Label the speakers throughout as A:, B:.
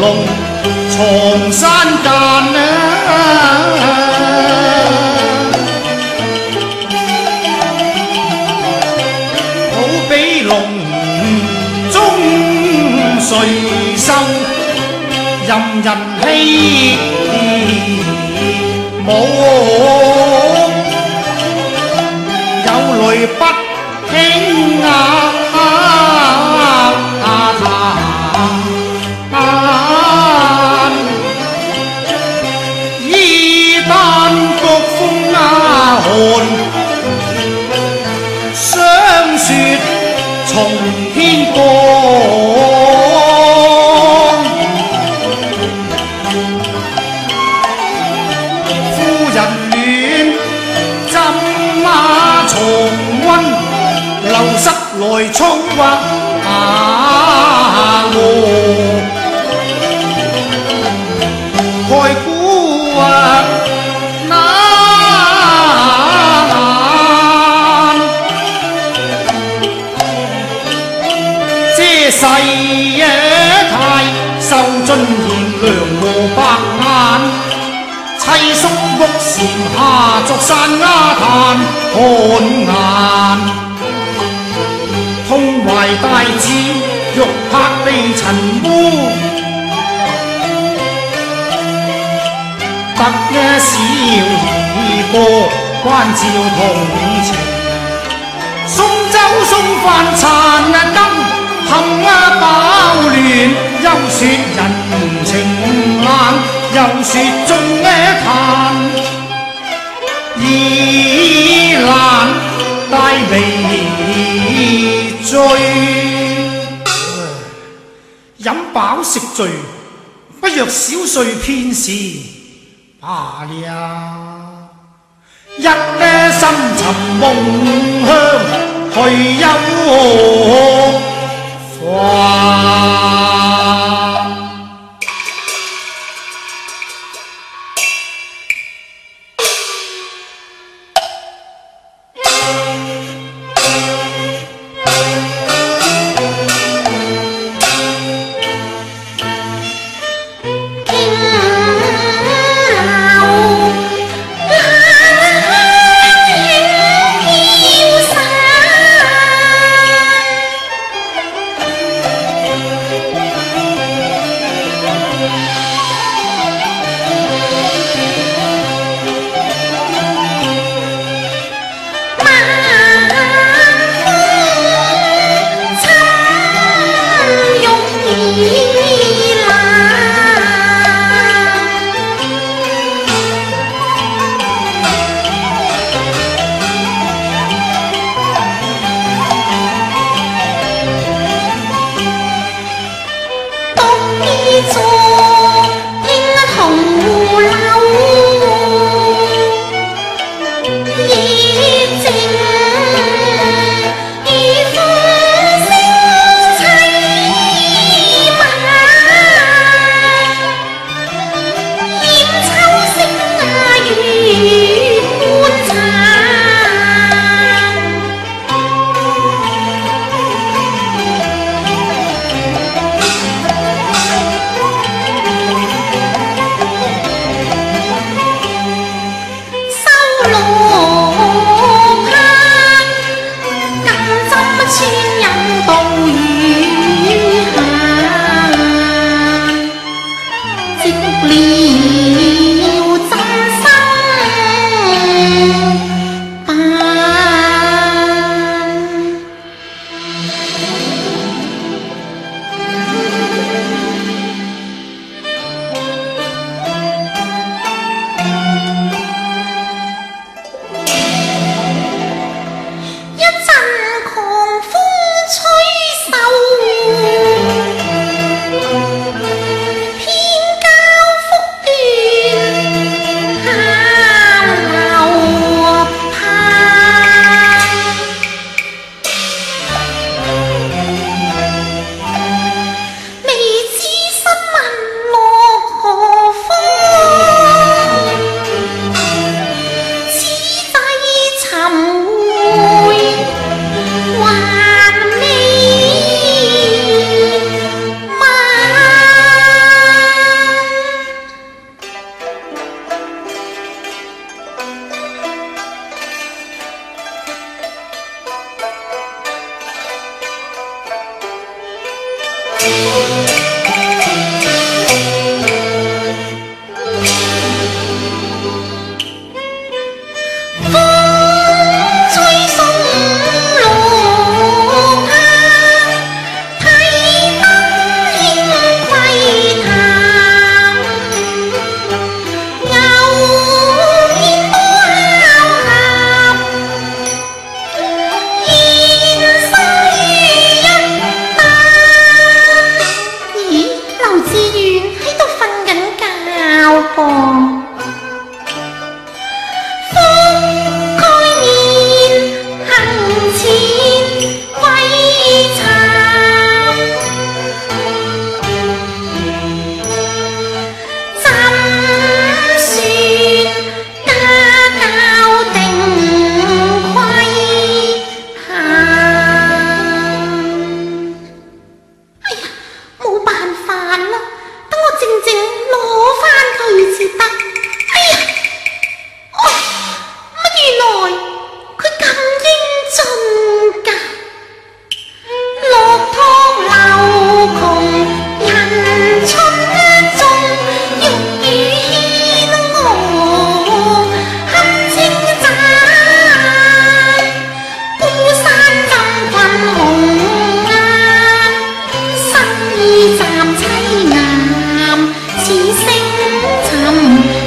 A: 龍藏山間好比籠中瑞獸，任人欺侮，有淚不輕衣單國風寒，霜雪從天降。夫人戀怎重溫，流失來促或蓋古難，這世態受盡賢良和白眼，妻宿屋檐下作山丫嘆寒顏，痛懷大志欲拍地塵污，特小兒過關照同情，送酒送飯殘羹，含飽暖休說人情冷，又說盡嘆已難帶微醉，飲飽食醉，不若小睡片時罷了。一心尋夢鄉，去休歡。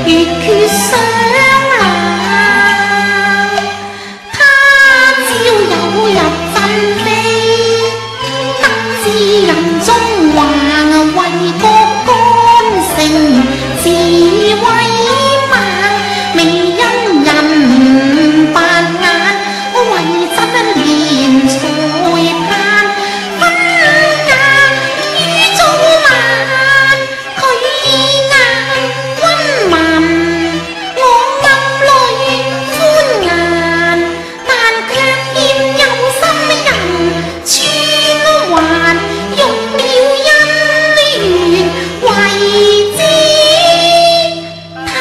B: 月缺霜冷，他朝有日振飛，得知人中橫為國干成，自威猛，未因人白眼，為真連裁判。分間於早晚，佢眼溫文，我暗淚歡顏，但卻欠有心人穿還，欲了姻緣為之嘆。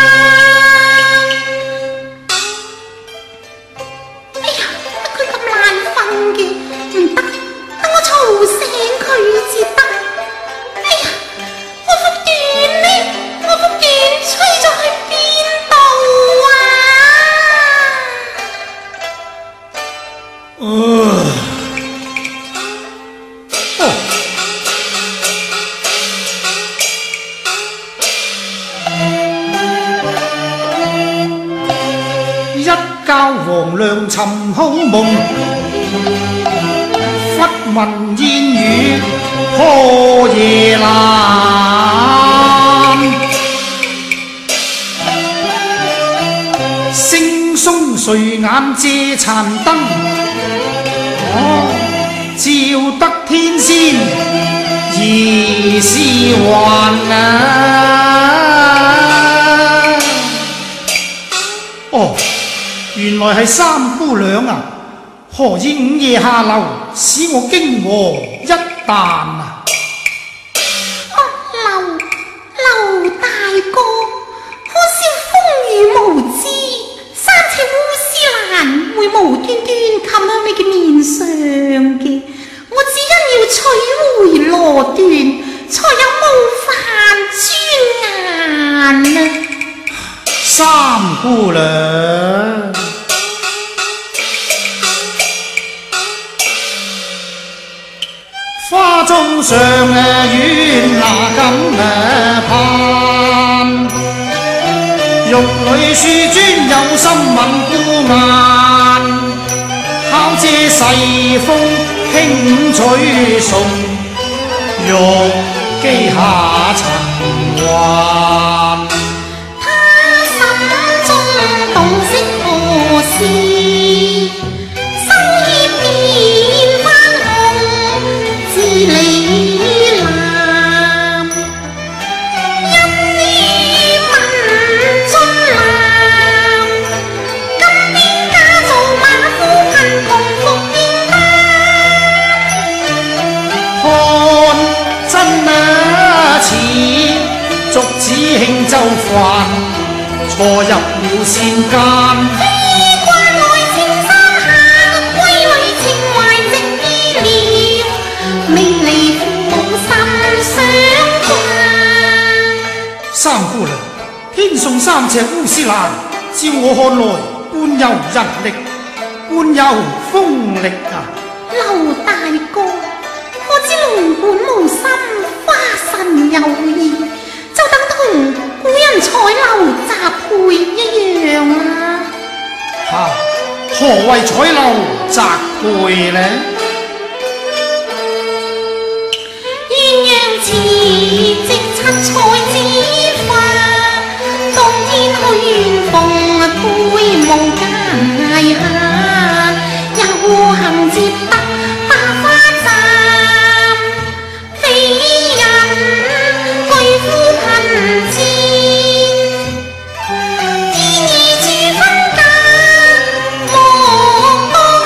B: 哎呀，佢咁難瞓嘅，唔得，等我嘈醒佢至得。哎呀，我幅短呢？我幅短吹咗去邊度啊？
A: 一覺黃粱尋好夢，忽聞煙雨破夜闌。惺忪睡眼借殘燈，照得天仙疑是還哦，原來係三姑娘啊！何以午夜下樓，使我驚惶一旦啊！
B: 劉大哥，可笑風雨無知，三尺烏絲蘭會無端端冚喺你嘅面上嘅。我只因要取回羅段，才有冒犯尊顏啊！
A: 三姑娘，花中上遠那金盼，玉女書尊有心問顧顏，巧借世風輕取送，玉機下塵寰。收葉變翻紅，自離藍，因於問津男，今天家做馬夫貧窮服變單，看真似俗子輕舟飯，錯入了仙間。三姑娘，偏送3尺烏絲蘭，照我看來，半有人力，半有風力啊！劉大哥，我知龍本無心，花神有意，就等同古人採柳雜配一樣啊！嚇，何謂採柳雜配呢？鴛鴦似即七彩之花，當天去遠鳳配無間下，有幸接得百花站，非人巨夫貧賤，天意處分間莫當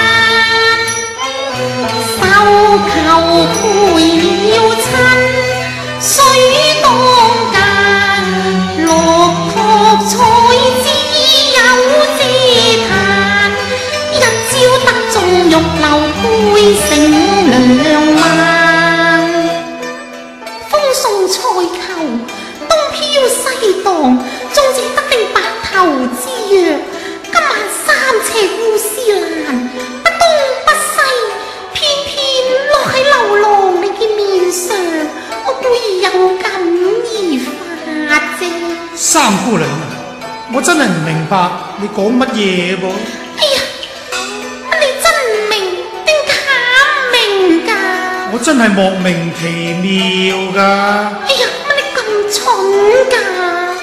A: 閒，手求配了親。水當間，落拓彩枝有嗟嘆，一朝得中玉樓配成良漫。風送菜球，東飄西蕩，終只得定白頭之約。今晚3尺烏絲蘭，不東不西，偏偏落喺流浪你嘅面上。我故意有感而發啫。 三姑娘啊，我真係唔明白你講乜嘢噃。
B: 哎呀，乜你真唔明，點解唔明㗎？
A: 我真係莫名其妙㗎。
B: 哎呀，乜你咁蠢㗎？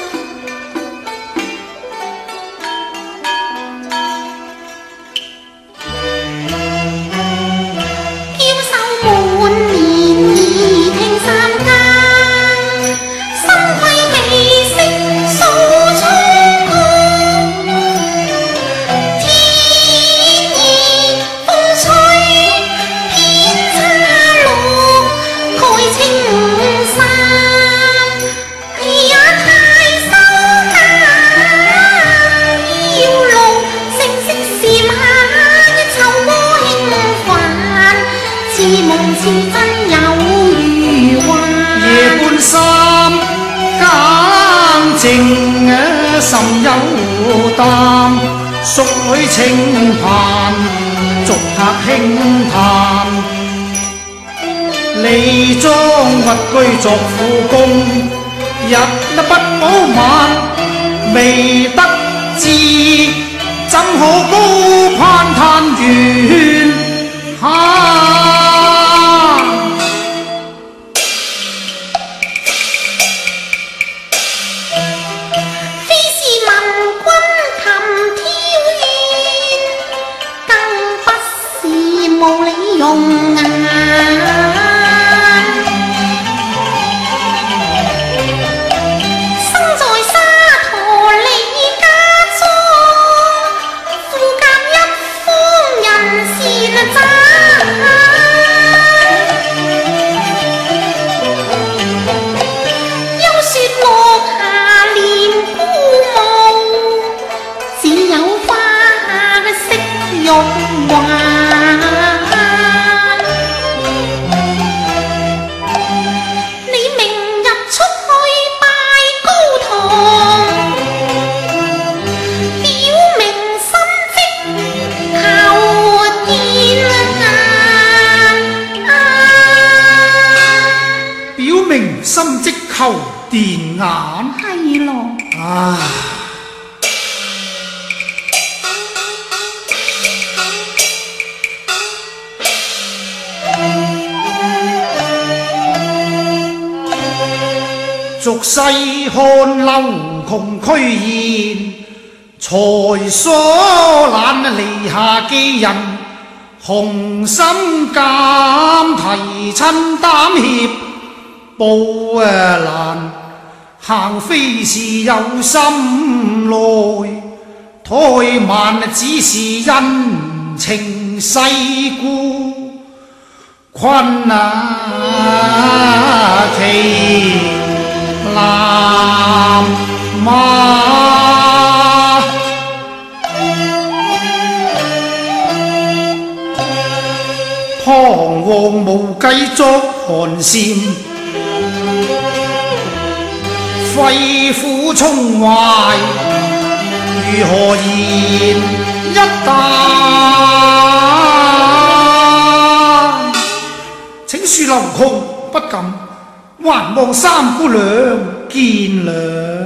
A: 心有擔，淑女清盼，逐客輕嘆。李莊屈居作苦工，日不保晚，未得志，怎可高攀嘆遠？心即求電眼，
B: 係咯。
A: 唉，俗世看流窮區現，才疏懶離下寄人，雄心減提親膽怯。步難行非是有心內，怠慢只是因情世故，困其難嗎？彷徨無計作寒蟬，肺腑衝壞，如何言一旦？請恕流窮不敢，還望三姑娘見諒。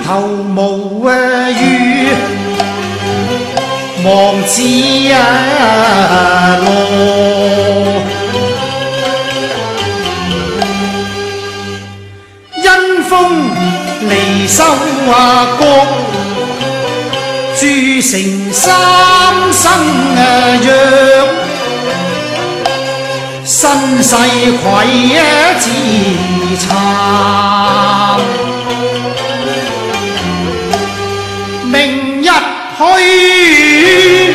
A: 頭無語，望子羅。因風離收國，鑄成三生約。身世愧自慚，明日去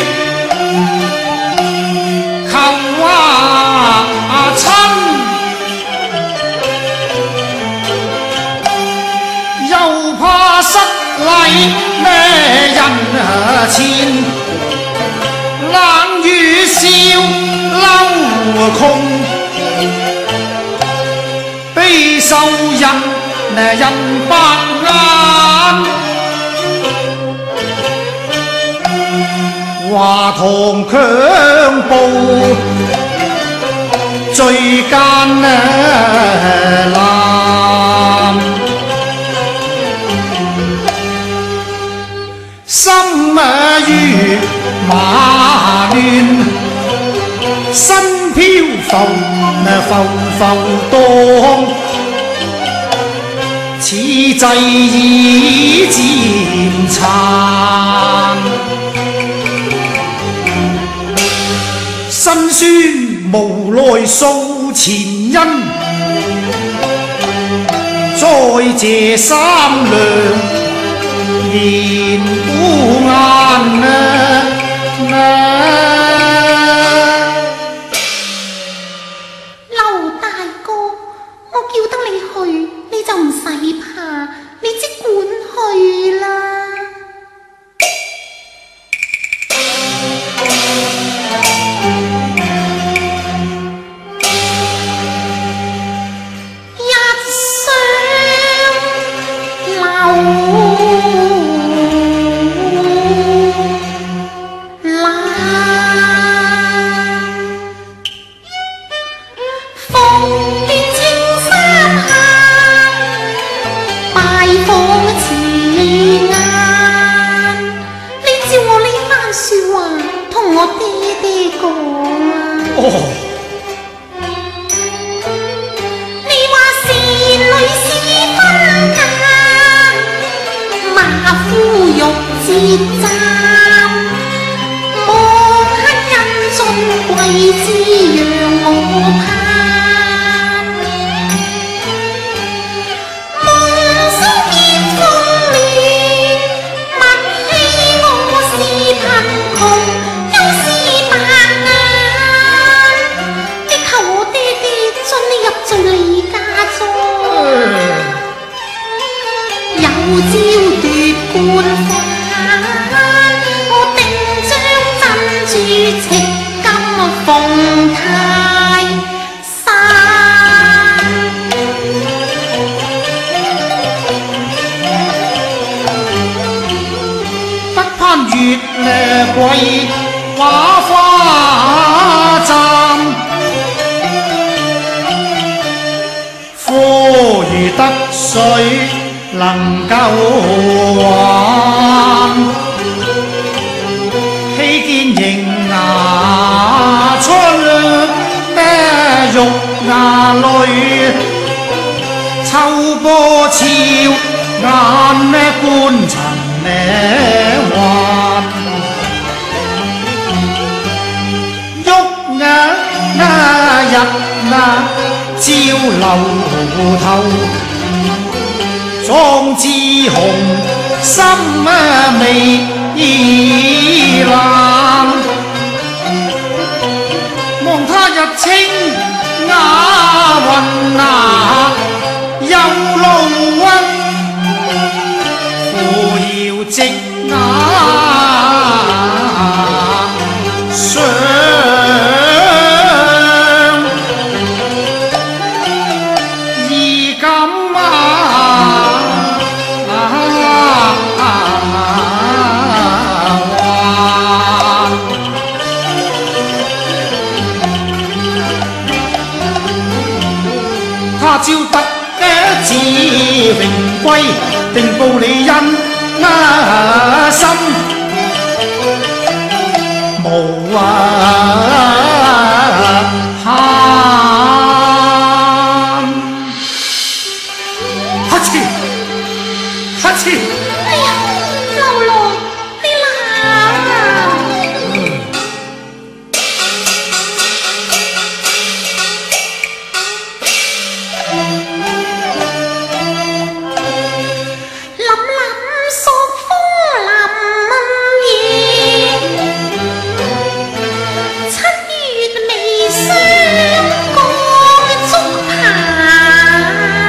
A: 求親，又怕失禮咩人前，冷雨笑嬲空，悲受人白眼，華堂強暴最艱難，心如馬亂，身漂浮蕩，此際已漸殘，辛酸無奈訴前因，再謝三娘連孤雁
B: 劉大哥，我叫得你去，你就唔使怕，你即管去啦。能夠還，希見迎牙出玉牙淚，秋波悄眼觀塵還，旭日照樓頭。壯志雄，心未冷，望他日清雅雲遊路扶搖直雅上。他朝得自榮歸。
A: 定報你恩心無限。哈切哈切！
B: 哎呀，老羅你啦！凛凛朔風林夜，七月微霜降竹棚。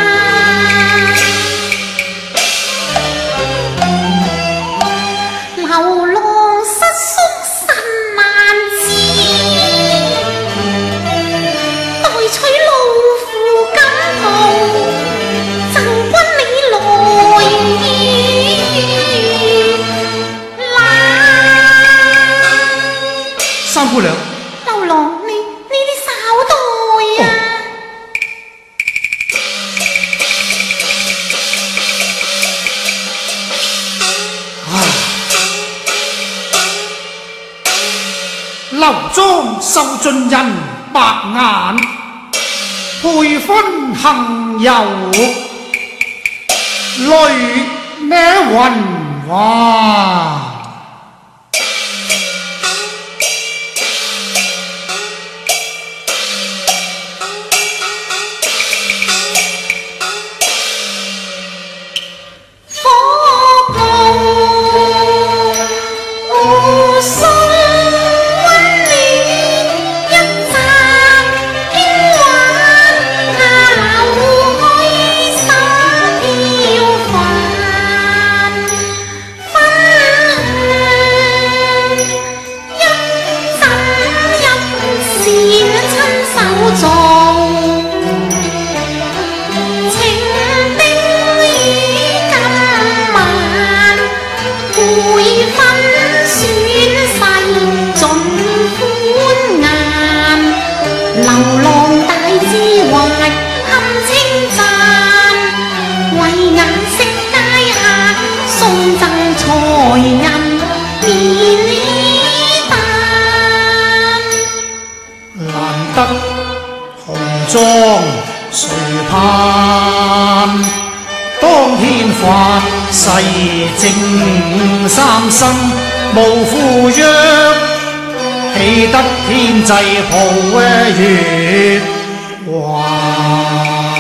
B: 流浪失宿神難知，待取老夫金袍，贈君你來
A: 三姑娘，
B: 流浪你稍待啊！
A: 劉莊受盡人白眼，配分行遊，淚咩雲華。莊誰盼當天發誓正三生無負約，豈得天際抱月還。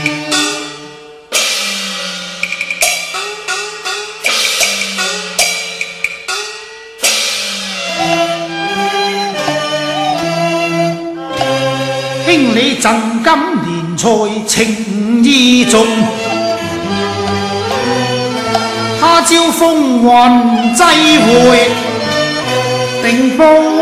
A: 兄你贈金蓮菜情意重，他朝風雲際會，定報